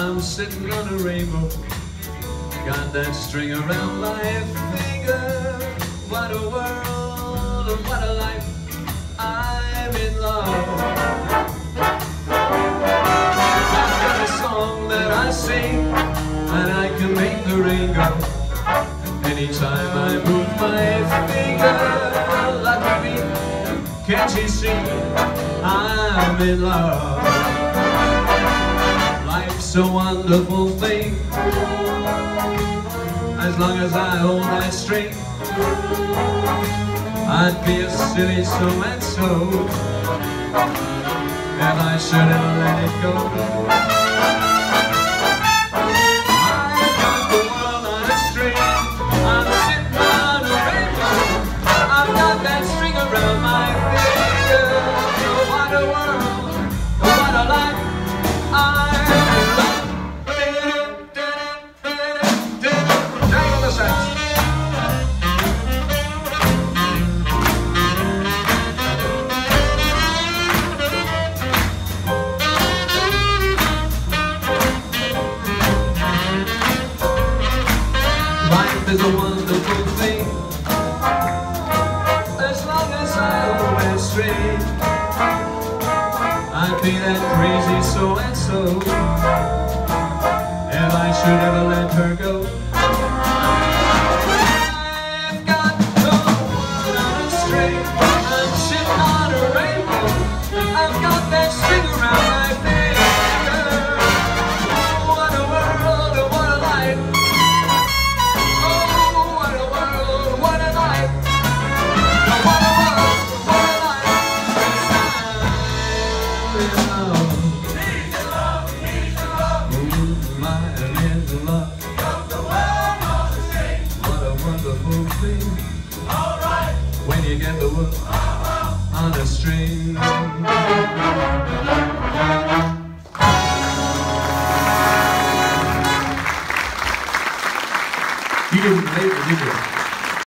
I'm sitting on a rainbow, got that string around my finger. What a world and what a life, I'm in love. I've got a song that I sing, and I can make the rain go anytime I move my finger. Lucky me, can't you see, I'm in love. Life's a wonderful thing, as long as I hold that string. I'd be a silly so-and-so if I shouldn't let it go. I've got the world on a string, I'm sitting on a rainbow. I've got that string around my finger. What a world, what a life, I'm in love. Tangle the sax. Life is a wonderful thing, as long as I hold straight. I'd be that crazy so-and-so if I should ever let her go. I've got the world on a string, I'm sitting on a rainbow. I've got that string around my finger. What a world, what a life. When you get the world on a string. You didn't play it, did you?